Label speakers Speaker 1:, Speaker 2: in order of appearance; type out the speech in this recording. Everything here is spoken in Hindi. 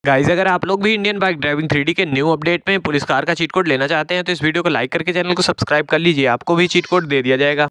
Speaker 1: गाइस अगर आप लोग भी इंडियन बाइक ड्राइविंग 3D के न्यू अपडेट में पुलिस कार का चीट कोड लेना चाहते हैं तो इस वीडियो को लाइक करके चैनल को सब्सक्राइब कर लीजिए, आपको भी चीट कोड दे दिया जाएगा।